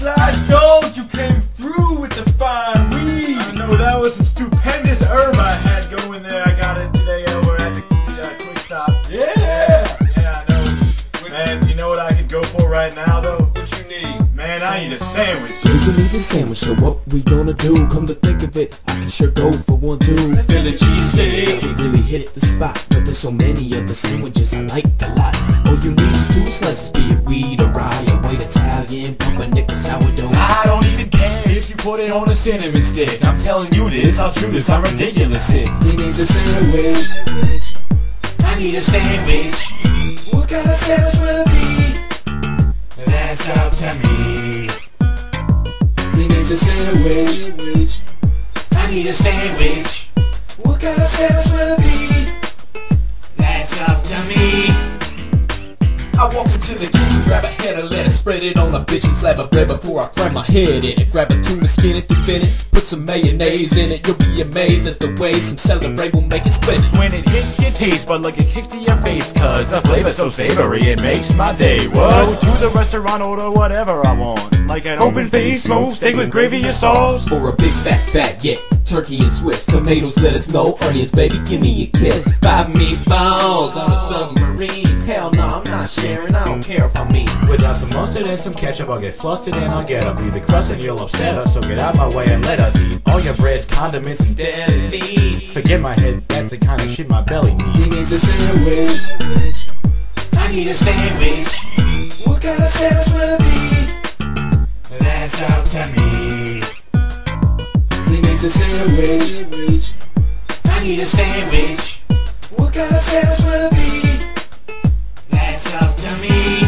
Slide gold, you came through with the fine weed. I know that was some stupendous herb I had going there. I got it today over at the Quick Stop. Yeah! Yeah, I know. Man, you know what I could go for right now, though? What you need? Man, I need a sandwich. Lazy needs a sandwich, so what we gonna do? Come to think of it, I can sure go for one too. Philly cheesesteak. It really hit the spot, but there's so many of the sandwiches I like a lot. All you need is 2 slices, be it wheat or rye, or white Italian, pumpernickel, sourdough. I don't even care if you put it on a cinnamon stick. I'm telling you this, I'll chew this, I'm ridiculous sick. He needs a sandwich. I need a sandwich. What kind of sandwich will it be? That's up to me. He needs a sandwich. I need a sandwich. What kind of sandwich will it be? That's up to me. I walk into the kitchen, grab a head of lettuce, spread it on a bitch and slab of bread before I cram my head in it. Grab a tuna, skin it to fit it, put some mayonnaise in it. You'll be amazed at the way some celebrate will make it split it. When it hits your taste bud like a kick to your face, cause the flavor's so savory it makes my day. Go to the restaurant, order whatever I want, like an open-faced smoked steak with gravy or sauce, or a big fat baguette, turkey and Swiss, tomatoes, lettuce, no onions, baby, give me a kiss. 5 meatballs on a submarine. Hell no, I'm not sharing, I don't care if I'm eating. without some mustard and some ketchup, I'll get flustered and I'll get up. Leave the crust and you'll upset us, so get out my way and let us eat. All your breads, condiments, and dead meats. Forget my head, that's the kind of shit my belly needs. He needs a sandwich. I need a sandwich. What kind of sandwich will it be? That's up to me. He needs a sandwich. I need a sandwich. What kind of sandwich will it be? That's up to me.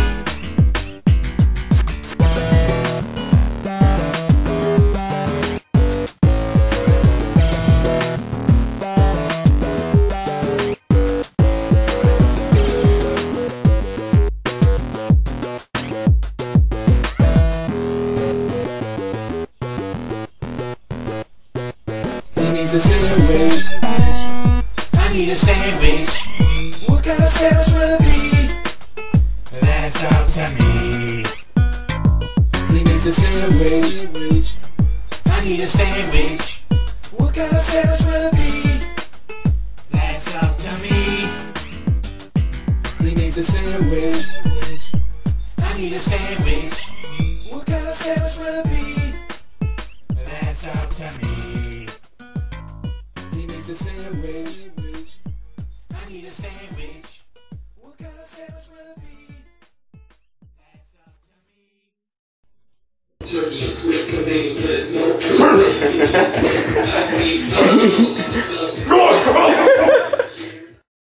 He needs a sandwich. I need a sandwich. What kind of sandwich will it be? That's up to me. He needs a sandwich. I need a sandwich. What kind of sandwich will it be? That's up to me. He needs a sandwich. I need a sandwich. What kind of sandwich will it be? That's up to me. He needs a sandwich. I need a sandwich. What kind of sandwich will it be? That's up to me. Turkey and Swiss, tomatoes, lettuce, no onions.